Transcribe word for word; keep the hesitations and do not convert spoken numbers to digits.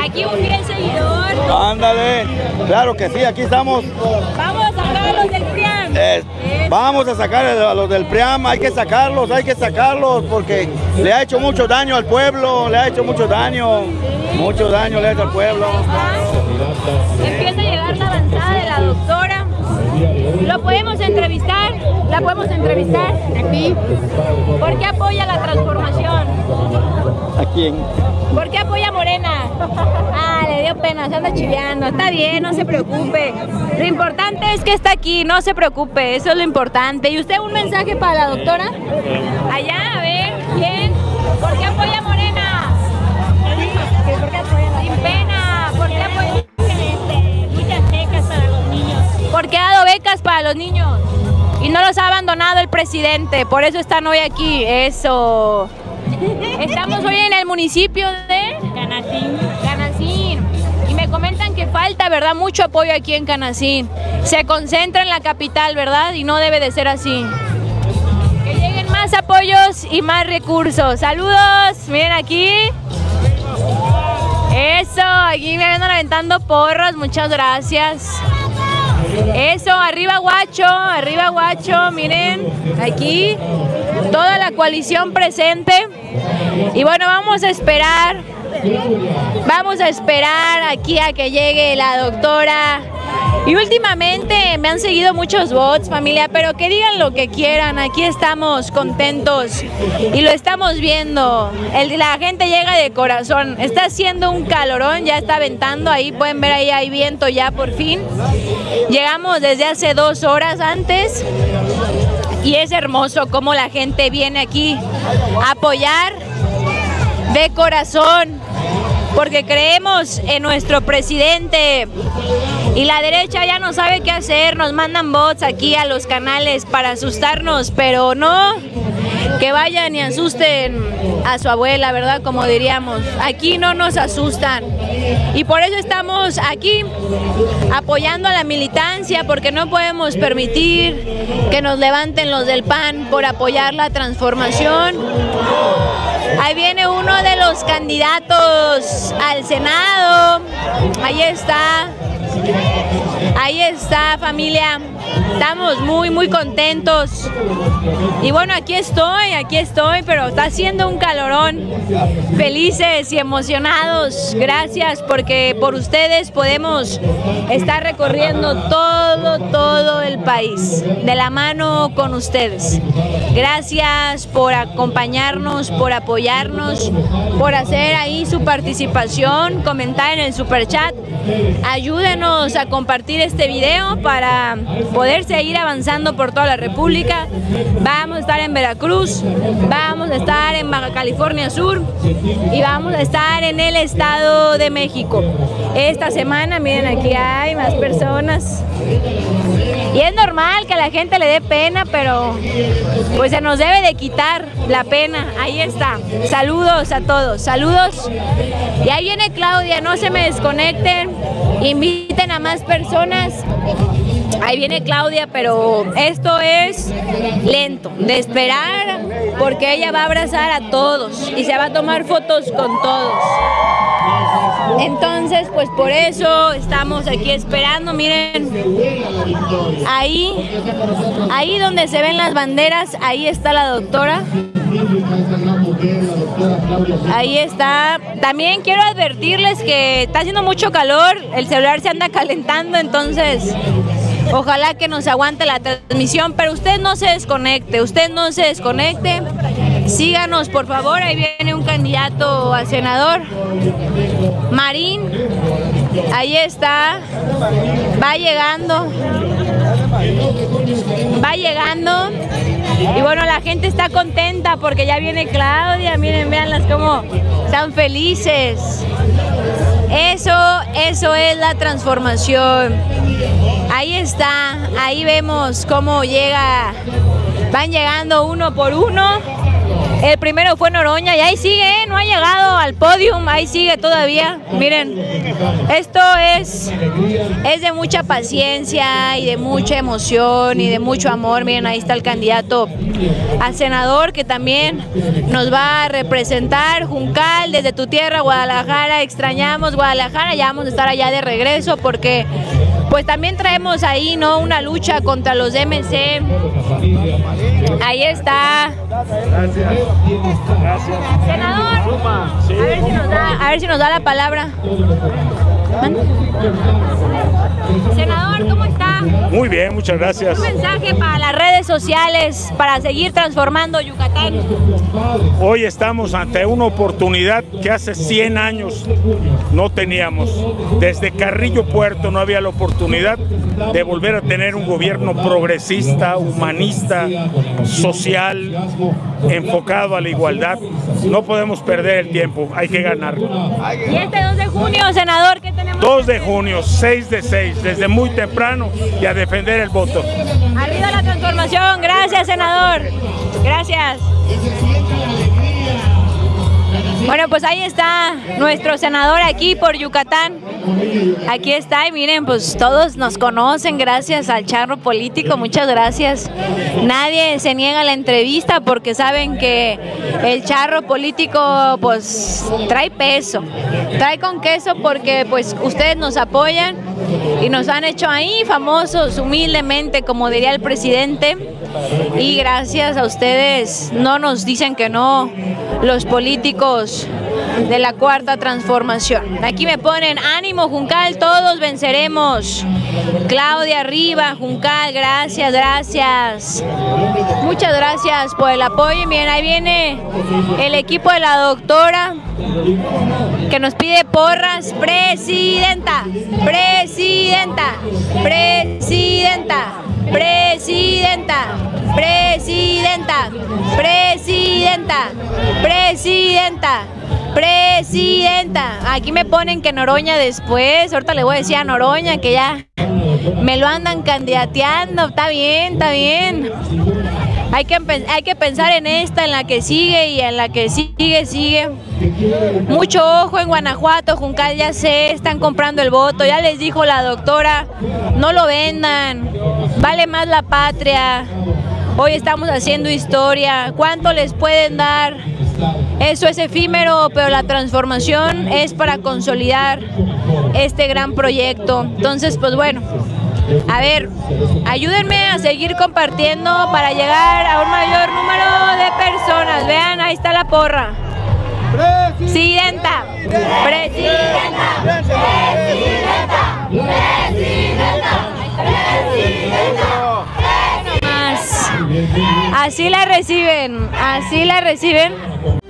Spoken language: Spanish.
Aquí un fiel seguidor. Ándale, claro que sí, aquí estamos. Vamos a sacar a los del PRIAM. Eh, vamos a sacar a los del PRIAM, hay que sacarlos, hay que sacarlos porque le ha hecho mucho daño al pueblo, le ha hecho mucho daño, mucho daño le ha hecho al pueblo. Empieza a llegar la avanzada de la doctora. ¿Lo podemos entrevistar? ¿La podemos entrevistar? Aquí. ¿Por qué apoya la transformación? ¿A quién? ¿Por qué apoya a Morena? Ah, le dio pena, se anda chiveando. Está bien, no se preocupe. Lo importante es que está aquí, no se preocupe, eso es lo importante. ¿Y usted un mensaje para la doctora? Allá, a ver, ¿quién? ¿Por qué apoya a Morena? ¿Por qué apoya? Sin pena, ¿por qué apoya? Muchas becas para los niños. ¿Por qué ha dado becas para los niños? Y no los ha abandonado el presidente, por eso están hoy aquí, eso. Estamos hoy en el municipio de Canacín. Canacín. Y me comentan que falta, ¿verdad? Mucho apoyo aquí en Canacín. Se concentra en la capital, ¿verdad? Y no debe de ser así. Que lleguen más apoyos y más recursos. Saludos, miren aquí. Eso, aquí me andan aventando porros, muchas gracias. Eso, arriba Guacho, arriba Guacho, miren, aquí toda la coalición presente. Y bueno, vamos a esperar, vamos a esperar aquí a que llegue la doctora. Y últimamente me han seguido muchos bots, familia, pero que digan lo que quieran, aquí estamos contentos y lo estamos viendo. El, la gente llega de corazón, está haciendo un calorón, ya está ventando, ahí pueden ver, ahí hay viento ya por fin. Llegamos desde hace dos horas antes y es hermoso cómo la gente viene aquí a apoyar de corazón, porque creemos en nuestro presidente. Y la derecha ya no sabe qué hacer, nos mandan bots aquí a los canales para asustarnos, pero no, que vayan y asusten a su abuela, ¿verdad? Como diríamos, aquí no nos asustan. Y por eso estamos aquí apoyando a la militancia, porque no podemos permitir que nos levanten los del P A N por apoyar la transformación. Ahí viene uno de los candidatos al Senado, ahí está. Ahí está, familia, estamos muy muy contentos y bueno, aquí estoy, aquí estoy, pero está haciendo un calorón, felices y emocionados, gracias porque por ustedes podemos estar recorriendo todo, todo el país, de la mano con ustedes. Gracias por acompañarnos, por apoyarnos, por hacer ahí su participación, comentar en el superchat, ayúdenos a compartir este video para poder seguir avanzando por toda la República. Vamos a estar en Veracruz, vamos a estar en Baja California Sur y vamos a estar en el Estado de México. Esta semana, miren, aquí hay más personas. Y es normal que a la gente le dé pena, pero pues se nos debe de quitar la pena. Ahí está. Saludos a todos, saludos. Y ahí viene Claudia, no se me desconecten, inviten a más personas. Ahí viene Claudia, pero esto es lento, de esperar, porque ella va a abrazar a todos y se va a tomar fotos con todos. Entonces, pues por eso estamos aquí esperando, miren, ahí, ahí donde se ven las banderas, ahí está la doctora. Ahí está. También quiero advertirles que está haciendo mucho calor, el celular se anda calentando, entonces ojalá que nos aguante la transmisión, pero usted no se desconecte, usted no se desconecte. Síganos, por favor, ahí viene un candidato a senador, Marín, ahí está, va llegando, va llegando, y bueno, la gente está contenta porque ya viene Claudia, miren, véanlas cómo están felices. Eso, eso es la transformación. Ahí está, ahí vemos cómo llega, van llegando uno por uno. El primero fue Noroña y ahí sigue, ¿eh? No ha llegado al podium, ahí sigue todavía. Miren, esto es, es de mucha paciencia y de mucha emoción y de mucho amor. Miren, ahí está el candidato a senador que también nos va a representar. Juncal, desde tu tierra, Guadalajara, extrañamos Guadalajara, ya vamos a estar allá de regreso porque pues también traemos ahí, ¿no?, una lucha contra los D M C. Ahí está. Gracias. Gracias. Senador, a ver si nos da, a ver si nos da la palabra. Senador, ¿cómo está? Muy bien, muchas gracias. Un mensaje para las redes sociales para seguir transformando Yucatán. Hoy estamos ante una oportunidad que hace cien años no teníamos. Desde Carrillo Puerto no había la oportunidad de volver a tener un gobierno progresista, humanista, social, enfocado a la igualdad. No podemos perder el tiempo, hay que ganar. Y este dos de junio, senador, ¿qué tenemos? dos de junio, seis de seis, desde muy temprano y a defender el voto. Arriba la transformación, gracias, senador. Gracias. Bueno, pues ahí está nuestro senador aquí por Yucatán. Aquí está y miren, pues todos nos conocen gracias al charro político, muchas gracias. Nadie se niega a la entrevista porque saben que el charro político pues trae peso, trae con queso porque pues ustedes nos apoyan y nos han hecho ahí famosos humildemente, como diría el presidente, y gracias a ustedes no nos dicen que no los políticos de la Cuarta Transformación. Aquí me ponen ánimo Juncal, todos venceremos. Claudia arriba, Juncal, gracias, gracias. Muchas gracias por el apoyo. Miren, ahí viene el equipo de la doctora que nos pide porras. Presidenta, presidenta, presidenta, presidenta, presidenta, presidenta, presidenta, presidenta. Aquí me ponen que Noroña después, ahorita le voy a decir a Noroña que ya me lo andan candidateando. Está bien, está bien. Hay que, hay que pensar en esta, en la que sigue y en la que sigue, sigue. Mucho ojo en Guanajuato, Juncal, ya sé, están comprando el voto. Ya les dijo la doctora, no lo vendan, vale más la patria. Hoy estamos haciendo historia. ¿Cuánto les pueden dar? Eso es efímero, pero la transformación es para consolidar este gran proyecto. Entonces, pues bueno, a ver, ayúdenme a seguir compartiendo para llegar a un mayor número de personas. Vean, ahí está la porra. Presidenta, presidenta, presidenta, presidenta, presidenta. Así la reciben, así la reciben.